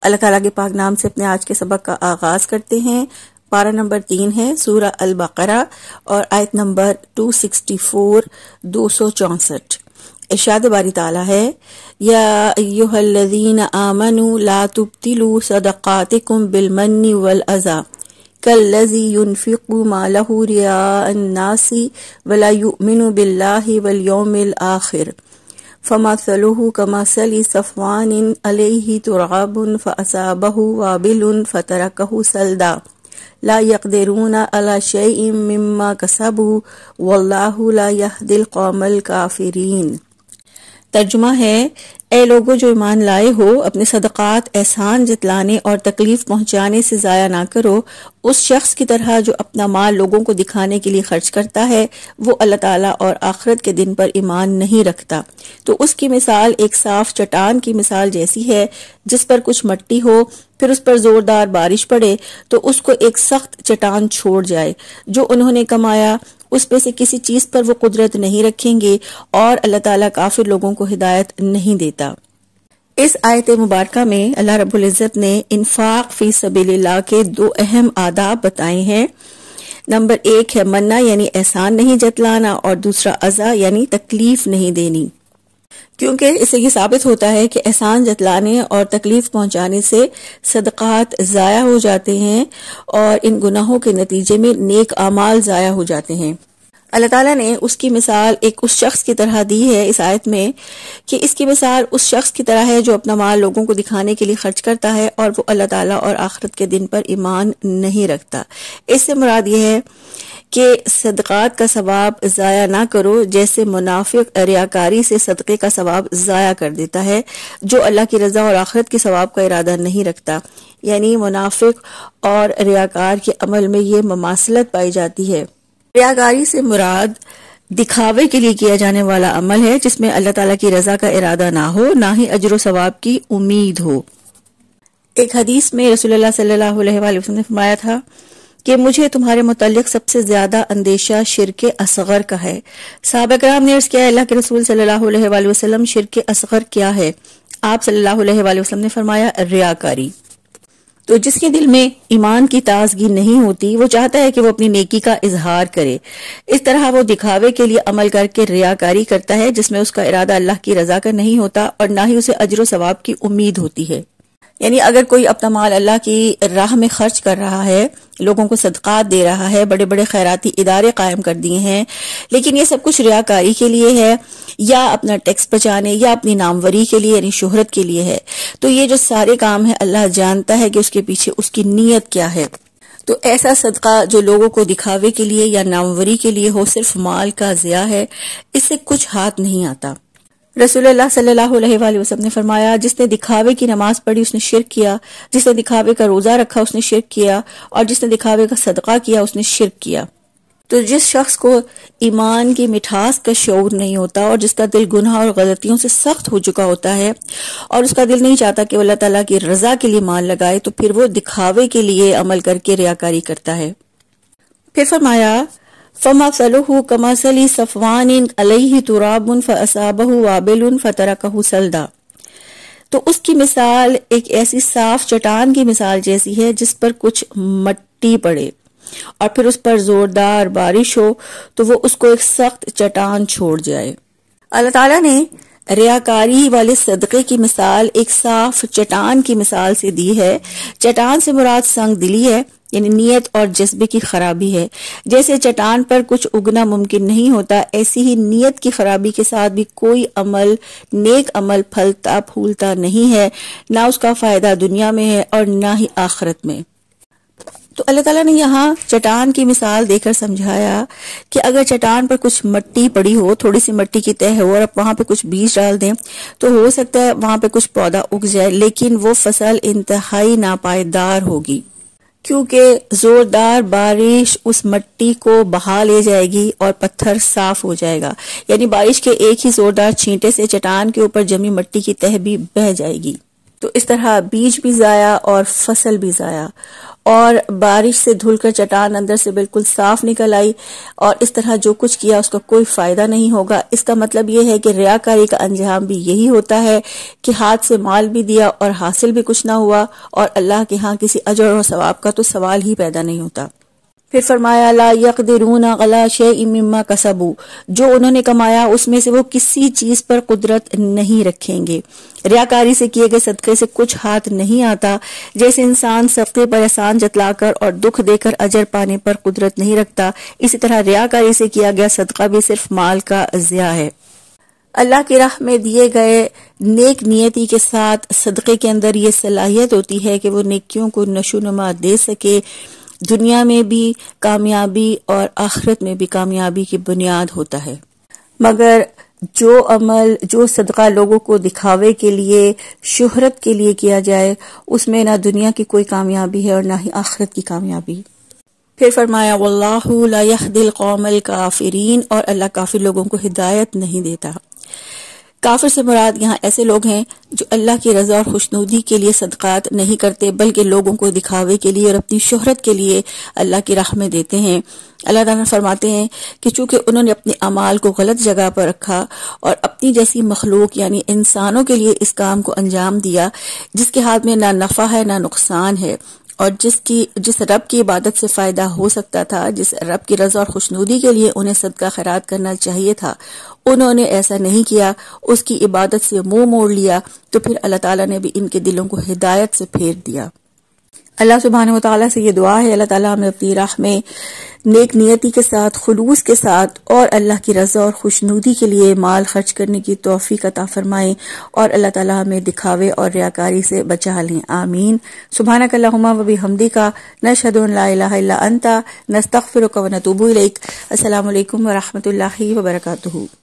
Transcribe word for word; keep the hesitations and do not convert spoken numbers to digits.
اللہ تعالیٰ کے پاک نام سے اپنے آج کے سبق کا آغاز کرتے ہیں۔ پارہ نمبر تین ہے سورہ البقرہ اور آیت نمبر دو سو چوالیس دو سو چونسٹھ۔ ارشاد باری تعالیٰ ہے، یا ایہا الذین آمنوا لا تبطلوا صدقاتکم بالمن والعزا کالذی ينفق مالہ رئاء الناس ولا یؤمن باللہ والیوم الآخر فمثلہ کمثل صفوان علیہ تراب فأصابہ وابل فترکہ صلدا لا یقدرون علی شیء مما کسبوا واللہ لا یہدی القوم الکافرین۔ ترجمہ ہے، اے لوگو جو ایمان لائے ہو، اپنے صدقات احسان جتلانے اور تکلیف پہنچانے سے ضائع نہ کرو۔ اس شخص کی طرح جو اپنا مال لوگوں کو دکھانے کے لیے خرچ کرتا ہے، وہ اللہ تعالیٰ اور آخرت کے دن پر ایمان نہیں رکھتا، تو اس کی مثال ایک صاف چٹان کی مثال جیسی ہے جس پر کچھ مٹی ہو، پھر اس پر زوردار بارش پڑے تو اس کو ایک سخت چٹان چھوڑ جائے۔ جو انہوں نے کمایا اس میں سے کسی چیز پر وہ قدرت نہیں رکھیں گے، اور اللہ تعالیٰ کافر لوگوں کو ہدایت نہیں دیتا۔ اس آیت مبارکہ میں اللہ رب العزت نے انفاق فی سبیل اللہ کے دو اہم آداب بتائے ہیں۔ نمبر ایک ہے منع یعنی احسان نہیں جتلانا، اور دوسرا عزا یعنی تکلیف نہیں دینی، کیونکہ اس سے یہ ثابت ہوتا ہے کہ احسان جتلانے اور تکلیف پہنچانے سے صدقات ضائع ہو جاتے ہیں اور ان گناہوں کے نتیجے میں نیک اعمال ضائع ہو جاتے ہیں۔ اللہ تعالیٰ نے اس کی مثال ایک اس شخص کی طرح دی ہے اس آیت میں کہ اس کی مثال اس شخص کی طرح ہے جو اپنا مال لوگوں کو دکھانے کے لیے خرچ کرتا ہے اور وہ اللہ تعالیٰ اور آخرت کے دن پر ایمان نہیں رکھتا۔ اس سے مراد یہ ہے کہ صدقات کا ثواب ضائع نہ کرو، جیسے منافق ریاکاری سے صدقے کا ثواب ضائع کر دیتا ہے جو اللہ کی رضا اور آخرت کے ثواب کا ارادہ نہیں رکھتا۔ یعنی منافق اور ریاکار کے عمل میں یہ مماثلت پائی جاتی ہے۔ ریاکاری سے مراد دکھاوے کے لیے کیا جانے والا عمل ہے جس میں اللہ تعالیٰ کی رضا کا ارادہ نہ ہو، نہ ہی اجر و ثواب کی امید ہو۔ ایک حدیث میں رسول اللہ صلی اللہ علیہ وآلہ وسلم نے فرمایا تھا کہ مجھے تمہارے متعلق سب سے زیادہ اندیشہ شرک اصغر کا ہے۔ صحابہ کرام نے عرض کیا، اللہ کے رسول صلی اللہ علیہ وآلہ وسلم شرک اصغر کیا ہے؟ آپ صلی اللہ علیہ وآلہ وسلم نے فرمایا، ریاکاری۔ تو جس کے دل میں ایمان کی تازگی نہیں ہوتی، وہ چاہتا ہے کہ وہ اپنی نیکی کا اظہار کرے، اس طرح وہ دکھاوے کے لیے عمل کر کے ریاکاری کرتا ہے جس میں اس کا ارادہ اللہ کی رضا کا نہیں ہوتا اور نہ ہی اسے اجر و ثواب کی امید ہوتی ہے۔ یعنی اگر کوئی اپنا مال اللہ کی راہ میں خرچ کر رہا ہے، لوگوں کو صدقات دے رہا ہے، بڑے بڑے خیراتی ادارے قائم کر دیے ہیں، لیکن یہ سب کچھ ریاکاری کے لیے ہے یا اپنا ٹیکس بچانے یا اپنی ناموری کے لیے یعنی شہرت کے لیے ہے، تو یہ جو سارے کام ہیں اللہ جانتا ہے کہ اس کے پیچھے اس کی نیت کیا ہے۔ تو ایسا صدقہ جو لوگوں کو دکھاوے کے لیے یا ناموری کے لیے ہو، صرف مال کا ضیاع ہے، اس سے کچھ ہاتھ نہیں آتا۔ رسول اللہ صلی اللہ علیہ وآلہ وسلم نے فرمایا، جس نے دکھاوے کی نماز پڑھی اس نے شرک کیا، جس نے دکھاوے کا روزہ رکھا اس نے شرک کیا، اور جس نے دکھاوے کا صدقہ کیا اس نے شرک کیا۔ تو جس شخص کو ایمان کی مٹھاس کا شعور نہیں ہوتا اور جس کا دل گناہ اور غلطیوں سے سخت ہو چکا ہوتا ہے اور اس کا دل نہیں چاہتا کہ وہ اللہ تعالیٰ کی رضا کے لیے مال لگائے، تو پھر وہ دکھاوے کے لیے عمل کر کے ریاکاری کرتا ہے۔ پھر فرمایا، فَمَثَلُهُ كَمَثَلِ صَفْوَانٍ عَلَيْهِ تُرَابٌ فَأَصَابَهُ وَابِلٌ فَتَرَكَهُ صَلْدًا۔ تو اس کی مثال ایک ایسی صاف چٹان کی مثال جیسی ہے جس پر کچھ مٹی پڑے اور پھر اس پر زوردار بارش ہو تو وہ اس کو ایک سخت چٹان چھوڑ جائے۔ اللہ تعالیٰ نے ریاکاری والے صدقے کی مثال ایک صاف چٹان کی مثال سے دی ہے۔ چٹان سے مراد سنگ دلی ہے، یعنی نیت اور جذبے کی خرابی ہے۔ جیسے چٹان پر کچھ اگنا ممکن نہیں ہوتا، ایسی ہی نیت کی خرابی کے ساتھ بھی کوئی عمل، نیک عمل پھلتا پھولتا نہیں ہے، نہ اس کا فائدہ دنیا میں ہے اور نہ ہی آخرت میں۔ تو اللہ تعالیٰ نے یہاں چٹان کی مثال دے کر سمجھایا کہ اگر چٹان پر کچھ مٹی پڑی ہو، تھوڑی سی مٹی کی تہ ہو، اور وہاں پہ کچھ بیج ڈال دیں تو ہو سکتا ہے وہاں پہ کچھ پودا اگ جائے، لیکن وہ فصل انتہائی ناپائیدار ہوگی، کیونکہ زوردار بارش اس مٹی کو بہا لے جائے گی اور پتھر صاف ہو جائے گا۔ یعنی بارش کے ایک ہی زوردار چھینٹے سے چٹان کے اوپر جمی مٹی کی تہ بھی بہہ جائے گی۔ تو اس طرح بیج بھی ضائع اور فصل بھی ضائع، اور بارش سے دھل کر چٹان اندر سے بالکل صاف نکل آئی، اور اس طرح جو کچھ کیا اس کا کوئی فائدہ نہیں ہوگا۔ اس کا مطلب یہ ہے کہ ریاکاری کا انجام بھی یہی ہوتا ہے کہ ہاتھ سے مال بھی دیا اور حاصل بھی کچھ نہ ہوا، اور اللہ کے ہاں کسی اجر اور ثواب کا تو سوال ہی پیدا نہیں ہوتا۔ پھر فرمایا لا یقدرون علی شیء مما کسبوا، جو انہوں نے کمایا اس میں سے وہ کسی چیز پر قدرت نہیں رکھیں گے۔ ریاکاری سے کیے گئے صدقے سے کچھ ہاتھ نہیں آتا، جیسے انسان صدقے پر احسان جتلا کر اور دکھ دے کر اجر پانے پر قدرت نہیں رکھتا، اسی طرح ریاکاری سے کیا گیا صدقہ بھی صرف مال کا ضیاع ہے۔ اللہ کی راہ میں دیے گئے نیک نیتی کے ساتھ صدقے کے اندر یہ صلاحیت ہوتی ہے کہ وہ نیکیوں کو نشو نما دے سکے، دنیا میں بھی کامیابی اور آخرت میں بھی کامیابی کی بنیاد ہوتا ہے۔ مگر جو عمل، جو صدقہ لوگوں کو دکھاوے کے لیے، شہرت کے لیے کیا جائے، اس میں نہ دنیا کی کوئی کامیابی ہے اور نہ ہی آخرت کی کامیابی۔ پھر فرمایا واللہ لا یہدی القوم الکافرین، اور اللہ کافر لوگوں کو ہدایت نہیں دیتا۔ کافر سے مراد یہاں ایسے لوگ ہیں جو اللہ کی رضا اور خوشنودی کے لیے صدقات نہیں کرتے، بلکہ لوگوں کو دکھاوے کے لیے اور اپنی شہرت کے لیے اللہ کی راہ میں دیتے ہیں۔ اللہ تعالیٰ فرماتے ہیں کہ چونکہ انہوں نے اپنے اعمال کو غلط جگہ پر رکھا اور اپنی جیسی مخلوق یعنی انسانوں کے لیے اس کام کو انجام دیا جس کے ہاتھ میں نہ نفع ہے نہ نقصان ہے، اور جس کی جس رب کی عبادت سے فائدہ ہو سکتا تھا، جس رب کی رضا اور خوشنودی کے لیے انہیں صدقہ خیرات کرنا چاہیے تھا، انہوں نے ایسا نہیں کیا، اس کی عبادت سے منہ موڑ لیا، تو پھر اللہ تعالیٰ نے بھی ان کے دلوں کو ہدایت سے پھیر دیا۔ اللہ سبحانہ و تعالیٰ سے یہ دعا ہے اللہ تعالیٰ ہمیں اپنی راہ میں نیک نیتی کے ساتھ، خلوص کے ساتھ اور اللہ کی رضا اور خوشنودی کے لیے مال خرچ کرنے کی توفیق عطا فرمائے، اور اللہ تعالیٰ ہمیں دکھاوے اور ریاکاری سے بچا لیں، آمین۔ سبحانک اللہم و بحمدک، نشہد ان لا الہ الا انت، نستغفرک و نتوب الیک۔ السلام علیکم ورحمۃ اللہ وبرکاتہ۔